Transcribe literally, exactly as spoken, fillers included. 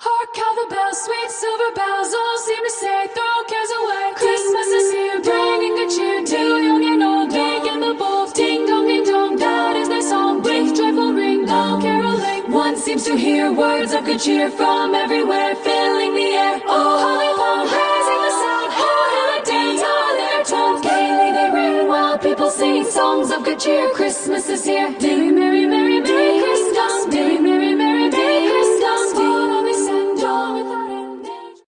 Hark how the bells, sweet silver bells, all seem to say, throw cares away. Christmas is here, bringing good cheer to young and old, big and the bold. Ding dong, ding dong, that is their song, with joyful ring, all caroling. One seems to hear words of good cheer from everywhere, filling the air. Oh, holly long, raising the sound, oh, how they dance, all their tones, gaily they ring, while people sing songs of good cheer. Christmas is here, ding